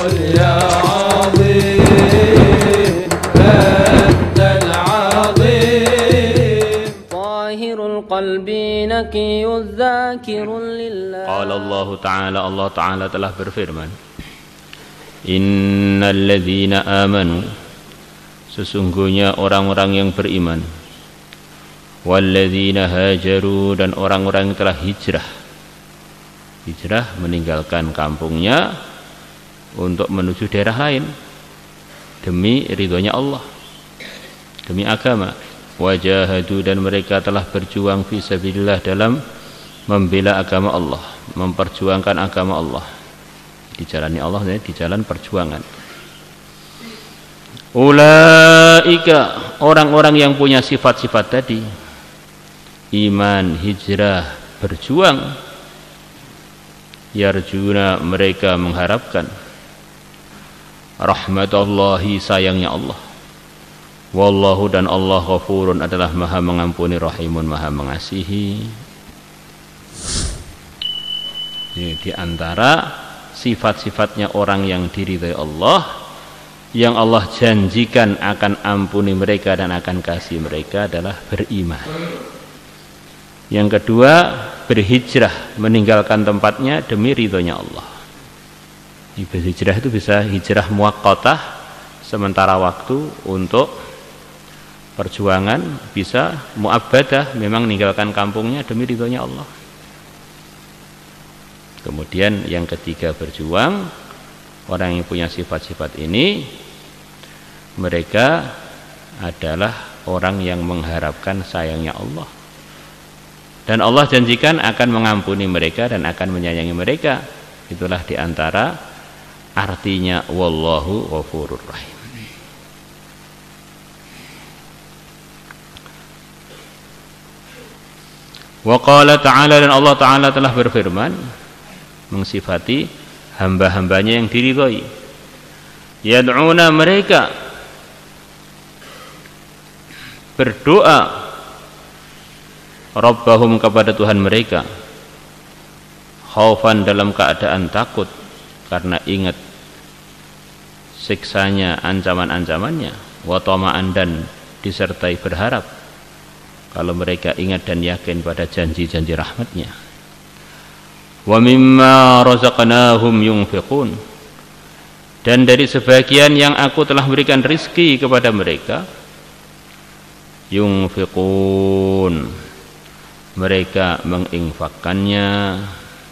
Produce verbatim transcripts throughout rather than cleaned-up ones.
قل يا عظيم أنت العظيم طاهر القلب نقي الذاكر لله. Qala Allah Ta'ala, Allah Ta'ala telah berfirman, Innal ladzina amanu, sesungguhnya orang-orang yang beriman, walladzina hajaru, dan orang-orang yang telah hijrah. Hijrah meninggalkan kampungnya untuk menuju daerah lain demi ridhonya Allah, demi agama. Wajahadu, dan mereka telah berjuang fi sabilillah, dalam membela agama Allah, memperjuangkan agama Allah di jalan Allah, di jalan perjuangan. Ulaika, orang-orang yang punya sifat-sifat tadi, iman, hijrah, berjuang, yarjuna, mereka mengharapkan rahmatullahi, sayangnya Allah. Wallahu, dan Allah ghafurun, adalah maha mengampuni, rahimun, maha mengasihi. Ini di antara sifat-sifatnya orang yang diridhai Allah, yang Allah janjikan akan ampuni mereka dan akan kasih mereka, adalah beriman. Yang kedua, berhijrah, meninggalkan tempatnya demi ridhonya Allah. Berhijrah itu bisa hijrah muwaqqatah, sementara waktu untuk perjuangan, bisa mu'abbadah, memang meninggalkan kampungnya demi ridhonya Allah. Kemudian yang ketiga, berjuang. Orang yang punya sifat-sifat ini, mereka adalah orang yang mengharapkan sayangnya Allah, dan Allah janjikan akan mengampuni mereka dan akan menyayangi mereka. Itulah diantara artinya wallahu ghafurur rahim. Wa qala ta'ala, dan Allah Ta'ala telah berfirman mengsifati hamba-hambanya yang diridhai. Yad'una, mereka berdoa, Rabbahum, kepada Tuhan mereka, khaufan, dalam keadaan takut, karena ingat siksanya, ancaman-ancamannya, wa tama'an, dan disertai berharap, kalau mereka ingat dan yakin pada janji-janji rahmatnya. Wa mimma razaqnahum yunfiqun, dan dari sebagian yang aku telah berikan rizki kepada mereka, yunfiqun, mereka menginfakkannya.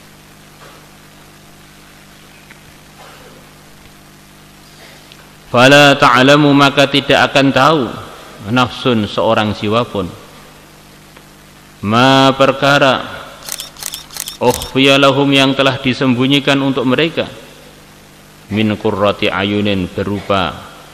Fala ta'lamu, maka tidak akan tahu, nafsun, seorang jiwa pun, ma, perkara, ukhfiya lahum, yang telah disembunyikan untuk mereka, min qurrati ayunin, berupa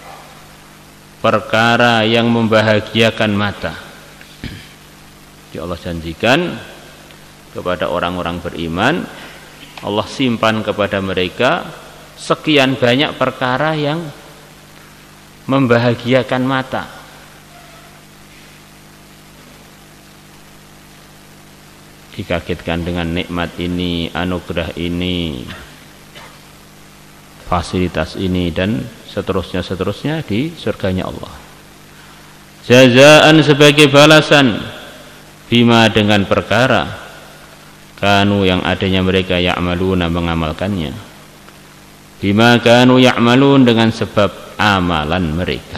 perkara yang membahagiakan mata. Ya, Allah janjikan kepada orang-orang beriman, Allah simpan kepada mereka sekian banyak perkara yang membahagiakan mata. Dikagetkan dengan nikmat ini, anugerah ini, fasilitas ini, dan seterusnya seterusnya di surganya Allah. Jazaan, sebagai balasan, bima, dengan perkara, kanu, yang adanya mereka, ya'maluna, mengamalkannya, bima kanu ya'malun, dengan sebab amalan mereka.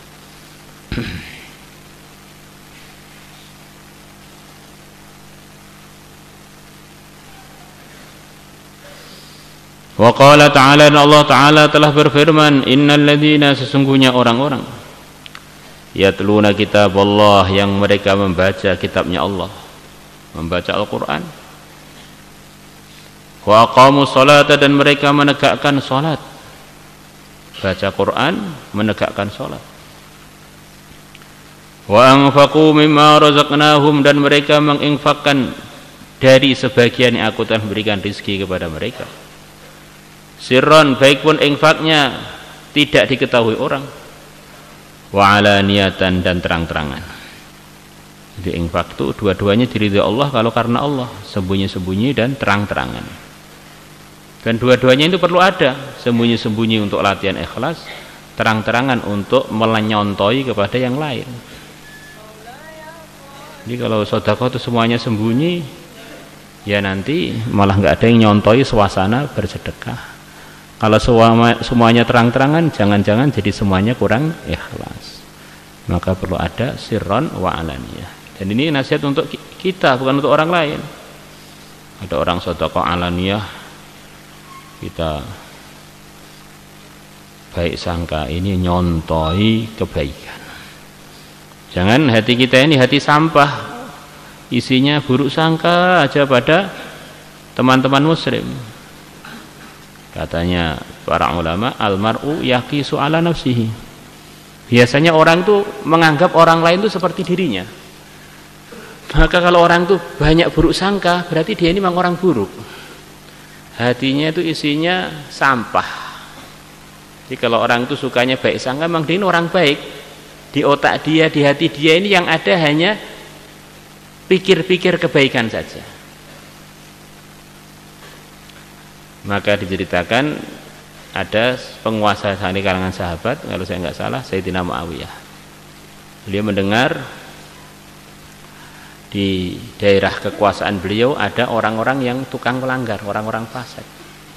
Wa qala ta'ala, dan Allah Ta'ala telah berfirman, innal ladzina, sesungguhnya orang-orang, yatluna kitab Allah, yang mereka membaca kitabnya Allah, membaca Al-Quran, wa aqamu sholata, dan mereka menegakkan salat. Baca Quran, menegakkan salat. Wa anfaqu mimma razaqnahum, dan mereka menginfakkan dari sebagian yang aku telah berikan rizki kepada mereka. Sirron, baik pun infaknya tidak diketahui orang, wa alaniyatan, dan terang-terangan. Jadi infak itu dua-duanya diridhai Allah, kalau karena Allah, sembunyi-sembunyi dan terang-terangan. Dan dua-duanya itu perlu ada, sembunyi-sembunyi untuk latihan ikhlas, terang-terangan untuk melenyontoi kepada yang lain. Jadi kalau sedekah itu semuanya sembunyi, ya nanti malah nggak ada yang nyontoi suasana bersedekah. Kalau semuanya terang-terangan, jangan-jangan jadi semuanya kurang ikhlas. Maka perlu ada sirron wa alaniyah. Dan ini nasihat untuk kita, bukan untuk orang lain. Ada orang sedekah alaniyah, kita baik sangka, ini nyontoi kebaikan. Jangan hati kita ini hati sampah, isinya buruk sangka aja pada teman-teman muslim. Katanya para ulama, almar'u yaqisu ala nafsihi. Biasanya orang tuh menganggap orang lain tuh seperti dirinya. Maka kalau orang tuh banyak buruk sangka, berarti dia ini memang orang buruk. Hatinya itu isinya sampah. Jadi kalau orang itu sukanya baik sangka, memang dia ini orang baik. Di otak dia, di hati dia ini yang ada hanya pikir-pikir kebaikan saja. Maka diceritakan ada penguasa di kalangan sahabat, kalau saya nggak salah, Sayyidina Muawiyah. Beliau mendengar di daerah kekuasaan beliau ada orang-orang yang tukang melanggar, orang-orang fasik.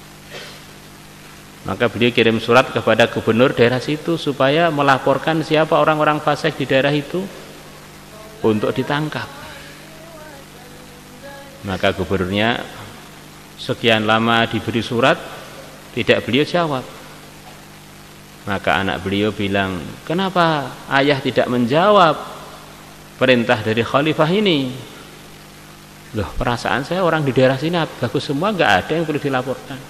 Maka beliau kirim surat kepada gubernur daerah situ supaya melaporkan siapa orang-orang fasik di daerah itu untuk ditangkap. Maka gubernurnya sekian lama diberi surat, tidak beliau jawab. Maka anak beliau bilang, kenapa ayah tidak menjawab perintah dari khalifah ini? Loh, perasaan saya orang di daerah sini bagus semua, nggak ada yang perlu dilaporkan.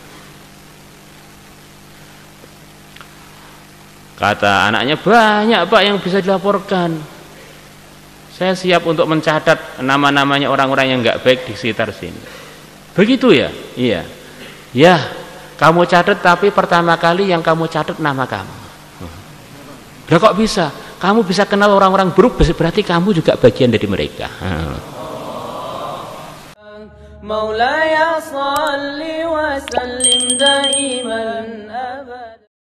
Kata anaknya, banyak pak yang bisa dilaporkan. Saya siap untuk mencatat nama-namanya orang-orang yang nggak baik di sekitar sini. Begitu ya? Iya. Ya, kamu catat, tapi pertama kali yang kamu catat nama kamu. Loh, kok bisa? Kamu bisa kenal orang-orang buruk, berarti kamu juga bagian dari mereka. Maulaya salli wa sallim daiman abad.